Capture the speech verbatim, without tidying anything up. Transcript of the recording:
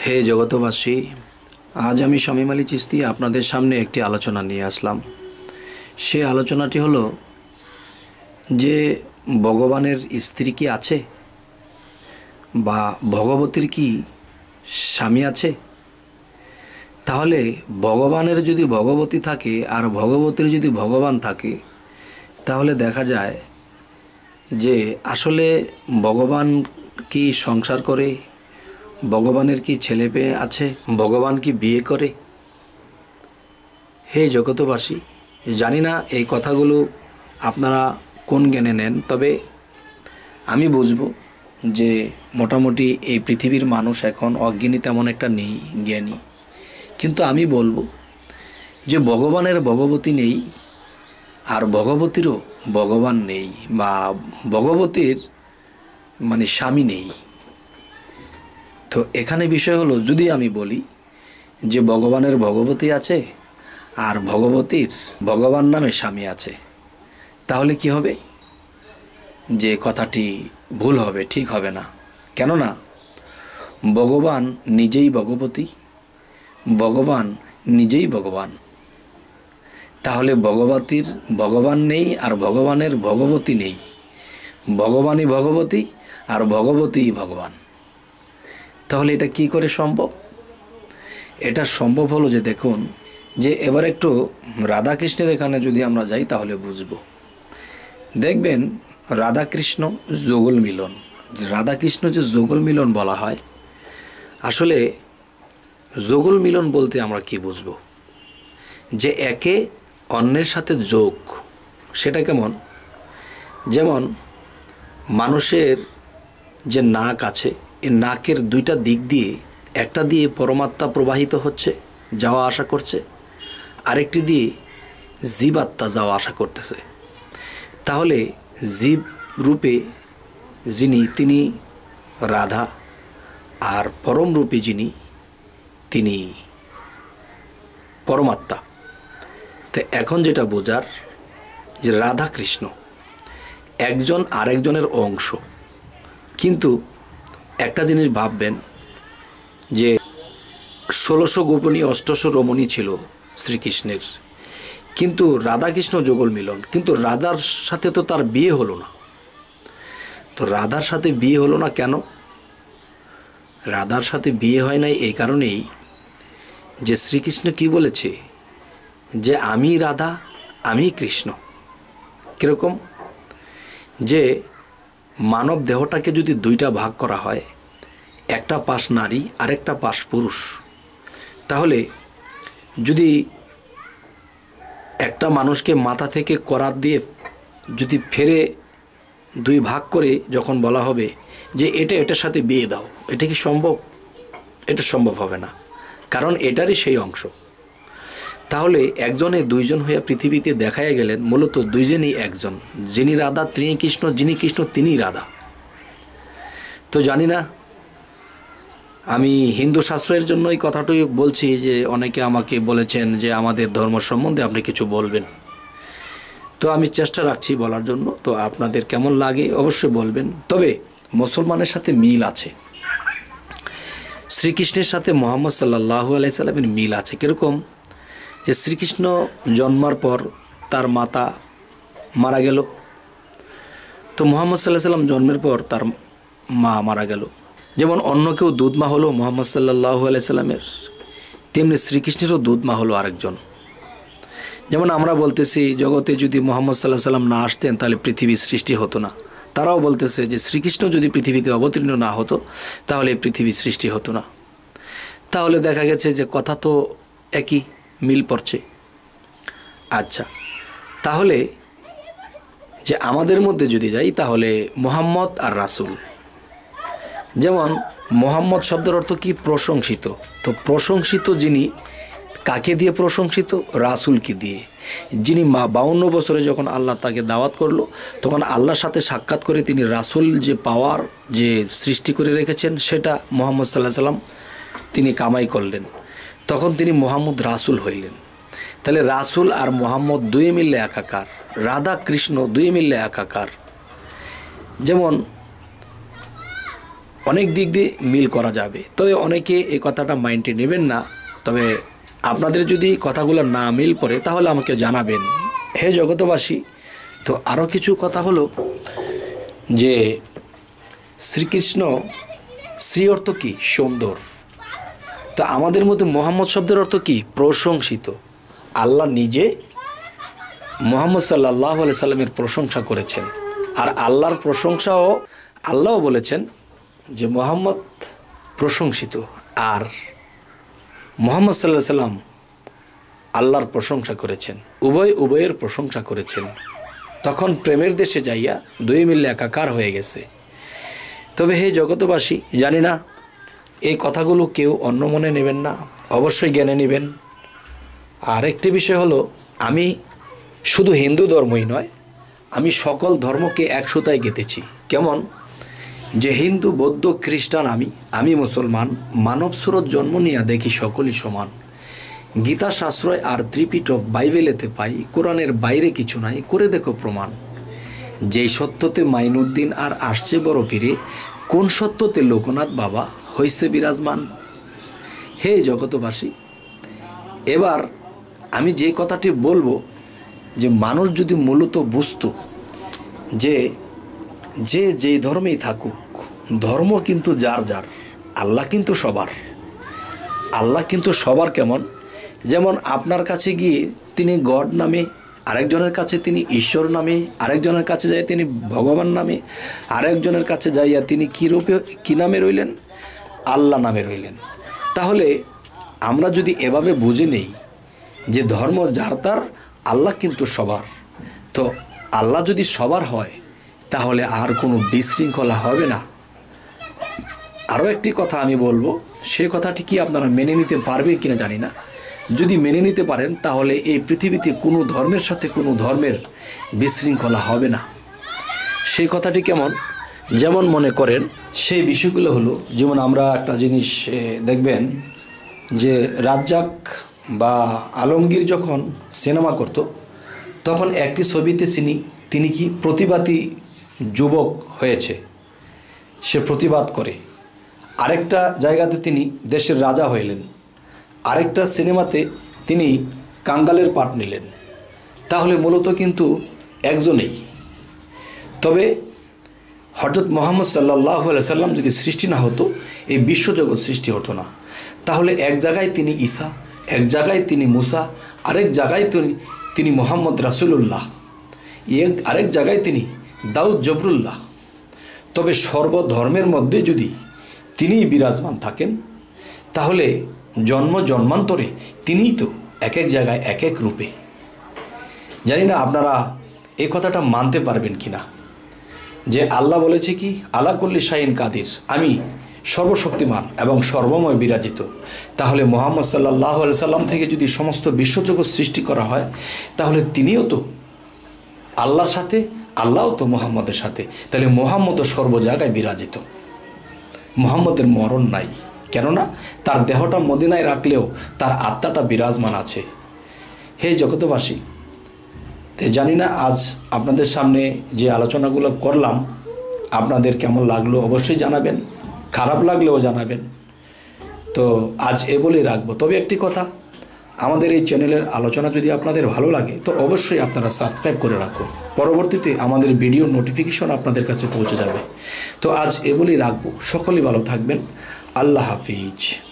হে জগতবাসী, আজ আমি শামীম আলী চিশতি আপনাদের সামনে একটি আলোচনা নিয়ে আসলাম। সে আলোচনাটি হলো যে ভগবানের স্ত্রী কি আছে, বা ভগবতীর কি স্বামী আছে? তাহলে ভগবানের যদি ভগবতী থাকে আর ভগবতীর যদি ভগবান থাকে, তাহলে দেখা যায় যে আসলে ভগবান কি সংসার করে, ভগবানের কি ছেলে মেয়ে আছে, ভগবান কি বিয়ে করে? হে জগতবাসী, জানি না এই কথাগুলো আপনারা কোন জ্ঞানে নেন, তবে আমি বুঝবো যে মোটামুটি এই পৃথিবীর মানুষ এখন অজ্ঞানী তেমন একটা নেই, জ্ঞানী। কিন্তু আমি বলবো যে ভগবানের ভগবতী নেই আর ভগবতীরও ভগবান নেই, বা ভগবতীর মানে স্বামী নেই। তো এখানে বিষয় হলো, যদি আমি বলি যে ভগবানের ভগবতী আছে আর ভগবতীর ভগবান নামে স্বামী আছে, তাহলে কি হবে? যে কথাটি ভুল হবে, ঠিক হবে না। কেননা ভগবান নিজেই ভগবতী, ভগবান নিজেই ভগবান। তাহলে ভগবতীর ভগবান নেই আর ভগবানের ভগবতী নেই, ভগবানই ভগবতী আর ভগবতীই ভগবান। তাহলে এটা কি করে সম্ভব? এটা সম্ভব হলো যে, দেখুন যে এবার একটু রাধাকৃষ্ণের এখানে যদি আমরা যাই তাহলে বুঝব। দেখবেন রাধাকৃষ্ণ যুগল মিলন, রাধাকৃষ্ণ যে যুগল মিলন বলা হয়, আসলে যুগল মিলন বলতে আমরা কি বুঝব? যে একে অন্যের সাথে যোগ। সেটা কেমন? যেমন মানুষের যে নাক আছে, এই নাকের দুইটা দিক দিয়ে একটা দিয়ে পরমাত্মা প্রবাহিত হচ্ছে, যাওয়া আসা করছে, আরেকটি দিয়ে জীবাত্মা যাওয়া আসা করতেছে। তাহলে জীব রূপে যিনি, তিনি রাধা, আর পরম রূপে যিনি, তিনি পরমাত্মা। তো এখন যেটা বোঝার, যে রাধা কৃষ্ণ একজন আরেকজনের অংশ। কিন্তু একটা জিনিস ভাববেন, যে ষোলোশো গোপনী অষ্টশো রমণী ছিল শ্রীকৃষ্ণের, কিন্তু রাধাকৃষ্ণ যুগল মিলন। কিন্তু রাধার সাথে তো তার বিয়ে হলো না। তো রাধার সাথে বিয়ে হলো না কেন? রাধার সাথে বিয়ে হয় নাই এই কারণেই যে শ্রীকৃষ্ণ কি বলেছে, যে আমি রাধা, আমি কৃষ্ণ। কীরকম? যে মানব দেহটাকে যদি দুইটা ভাগ করা হয়, একটা পাশ নারী আরেকটা পাশ পুরুষ, তাহলে যদি একটা মানুষকে মাথা থেকে করাত দিয়ে যদি ফেরে দুই ভাগ করে যখন বলা হবে যে এটা এটার সাথে বিয়ে দাও, এটা কি সম্ভব? এটা সম্ভব হবে না, কারণ এটারই সেই অংশ। তাহলে একজনে দুইজন হয়ে পৃথিবীতে দেখায় গেলেন, মূলত দুইজনই একজন, যিনি রাধা তিনি কৃষ্ণ, যিনি কৃষ্ণ তিনি রাধা। তো জানি না, আমি হিন্দু শাস্ত্রের জন্য এই কথাটি বলছি, যে অনেকে আমাকে বলেছেন যে আমাদের ধর্ম সম্বন্ধে আপনি কিছু বলবেন। তো আমি চেষ্টা রাখছি বলার জন্য। তো আপনাদের কেমন লাগে অবশ্যই বলবেন। তবে মুসলমানের সাথে মিল আছে, শ্রীকৃষ্ণের সাথে মোহাম্মদ সাল্লাল্লাহু আলাইহি সাল্লামের মিল আছে। কীরকম? যে শ্রীকৃষ্ণ জন্মার পর তার মাতা মারা গেল, তো মোহাম্মদ সাল্লাল্লাহু আলাইহি সাল্লাম জন্মের পর তার মা মারা গেল। যেমন অন্য কেউ দুধ মা হলো মোহাম্মদ সাল্লাল্লাহু আলাইহি সাল্লামের, তেমনি শ্রীকৃষ্ণেরও দুধ মা হলো আরেকজন। যেমন আমরা বলতেছি জগতে যদি মোহাম্মদ সাল্লাল্লাহু আলাইহি সাল্লাম না আসতেন তাহলে পৃথিবীর সৃষ্টি হতো না। তারাও বলতেছে যে শ্রীকৃষ্ণ যদি পৃথিবীতে অবতীর্ণ না হতো তাহলে পৃথিবীর সৃষ্টি হতো না। তাহলে দেখা গেছে যে কথা তো একই, মিল পড়ছে। আচ্ছা, তাহলে যে আমাদের মধ্যে যদি যাই, তাহলে মোহাম্মদ আর রাসূল, যেমন মোহাম্মদ শব্দের অর্থ কি? প্রশংসিত। তো প্রশংসিত যিনি, কাকে দিয়ে প্রশংসিত? রাসূলকে দিয়ে। যিনি মা বাউন্ন বছরে যখন আল্লাহ তাকে দাওয়াত করলো, তখন আল্লাহর সাথে সাক্ষাৎ করে তিনি রাসূল যে পাওয়ার যে সৃষ্টি করে রেখেছেন, সেটা মোহাম্মদ সাল্লাল্লাহু আলাইহি সাল্লাম তিনি কামাই করলেন, তখন তিনি মোহাম্মদ রাসূল হইলেন। তাহলে রাসূল আর মোহাম্মদ দুই মিললে একাকার, রাধা কৃষ্ণ দুই মিললে একাকার। যেমন অনেক দিক দিয়ে মিল করা যাবে। তবে অনেকে এই কথাটা মাইন্ডে নেবেন না। তবে আপনাদের যদি কথাগুলো না মিল পড়ে তাহলে আমাকে জানাবেন। হে জগতবাসী, তো আরও কিছু কথা হলো যে শ্রীকৃষ্ণ, শ্রী অর্থ কী? সুন্দর। তা আমাদের মধ্যে মোহাম্মদ শব্দের অর্থ কী? প্রশংসিত। আল্লাহ নিজে মুহাম্মদ সাল্লাল্লাহু আলাইহি সাল্লামের প্রশংসা করেছেন। আর আল্লাহর প্রশংসাও আল্লাহও বলেছেন যে মুহাম্মদ প্রশংসিত, আর মুহাম্মদ সাল্লাল্লাহু আলাইহি সাল্লাম আল্লাহর প্রশংসা করেছেন, উভয় উভয়ের প্রশংসা করেছেন। তখন প্রেমের দেশে যাইয়া দুই মিলে একাকার হয়ে গেছে। তবে হে জগতবাসী, জানি না এই কথাগুলো কেউ অন্য মনে নেবেন না, অবশ্যই জ্ঞানে নেবেন। আর একটি বিষয় হলো, আমি শুধু হিন্দু ধর্মই নয়, আমি সকল ধর্মকে এক সুতায় গেঁথেছি। কেমন? যে হিন্দু, বৌদ্ধ, খ্রিস্টান আমি, আমি মুসলমান, মানব স্রোত জন্ম নিয়ে দেখি সকলই সমান। গীতা শাস্ত্রয় আর ত্রিপিটক বাইবেলেতে পাই, কোরআনের বাইরে কিছু নাই, করে দেখো প্রমাণ। যেই সত্যতে মাইনুদ্দিন আর আসছে বড় পীরে, কোন সত্যতে লোকনাথ বাবা হইছে বিরাজমান। হে জগতবাসী, এবার আমি যে কথাটি বলবো, যে মানুষ যদি মূলত বুঝতো যে যে যেই ধর্মেই থাকুক, ধর্ম কিন্তু যার যার, আল্লাহ কিন্তু সবার। আল্লাহ কিন্তু সবার। কেমন? যেমন আপনার কাছে গিয়ে তিনি গড নামে, আরেকজনের কাছে তিনি ঈশ্বর নামে, আরেকজনের কাছে যাই তিনি ভগবান নামে, আরেকজনের কাছে যাইয়া তিনি কী রূপে, কী নামে রইলেন? আল্লাহ নামে রইলেন। তাহলে আমরা যদি এভাবে বুঝে নেই যে ধর্ম যার তার, আল্লাহ কিন্তু সবার, তো আল্লাহ যদি সবার হয় তাহলে আর কোনো বিশৃঙ্খলা হবে না। আরও একটি কথা আমি বলবো, সেই কথাটি কি আপনারা মেনে নিতে পারবেন কিনা জানি না। যদি মেনে নিতে পারেন তাহলে এই পৃথিবীতে কোনো ধর্মের সাথে কোনো ধর্মের বিশৃঙ্খলা হবে না। সেই কথাটি কেমন? যেমন মনে করেন, সেই বিষয়গুলো হলো, যেমন আমরা একটা জিনিস দেখবেন যে রাজ্জাক বা আলমগীর যখন সিনেমা করত, তখন একটি ছবিতে তিনি তিনি কি প্রতিবাদী যুবক হয়েছে, সে প্রতিবাদ করে। আরেকটা জায়গাতে তিনি দেশের রাজা হইলেন, আরেকটা সিনেমাতে তিনি কাঙ্গালের পাঠ নিলেন। তাহলে মূলত কিন্তু একজনেই। তবে হযরত মুহাম্মদ সাল্লাল্লাহু আলাইহি সাল্লাম যদি সৃষ্টি না হতো, এই বিশ্বজগৎ সৃষ্টি হতো না। তাহলে এক জায়গায় তিনি ঈসা, এক জায়গায় তিনি মুসা, আরেক জায়গায় তিনি তিনি মুহাম্মদ রাসূলুল্লাহ, এক আরেক জায়গায় তিনি দাউদ জবরুল্লাহ। তবে সর্বধর্মের মধ্যে যদি তিনিই বিরাজমান থাকেন, তাহলে জন্ম জন্মান্তরে তিনিই তো এক এক জায়গায় এক এক রূপে। জানি না আপনারা এই কথাটা মানতে পারবেন কি না, যে আল্লাহ বলেছে কি, আলা কুল্লি শাইইন কাদির, আমি সর্বশক্তিমান এবং সর্বময় বিরাজিত। তাহলে মুহাম্মদ সাল্লাল্লাহু আলাইহি সাল্লাম থেকে যদি সমস্ত বিশ্বজগৎ সৃষ্টি করা হয়, তাহলে তিনিও তো আল্লাহর সাথে, আল্লাহও তো মুহাম্মদের সাথে। তাহলে মুহাম্মদও সর্ব জায়গায় বিরাজিত। মুহাম্মদের মরণ নাই, কেননা তার দেহটা মদিনায় রাখলেও তার আত্মাটা বিরাজমান আছে। হে জগতবাসী, তো জানি না আজ আপনাদের সামনে যে আলোচনাগুলো করলাম আপনাদের কেমন লাগলো অবশ্যই জানাবেন, খারাপ লাগলেও জানাবেন। তো আজ এ বলেই রাখবো। তবে একটি কথা, আমাদের এই চ্যানেলের আলোচনা যদি আপনাদের ভালো লাগে তো অবশ্যই আপনারা সাবস্ক্রাইব করে রাখুন, পরবর্তীতে আমাদের ভিডিও নোটিফিকেশন আপনাদের কাছে পৌঁছে যাবে। তো আজ এ বলেই রাখবো। সকলেই ভালো থাকবেন। আল্লাহ হাফিজ।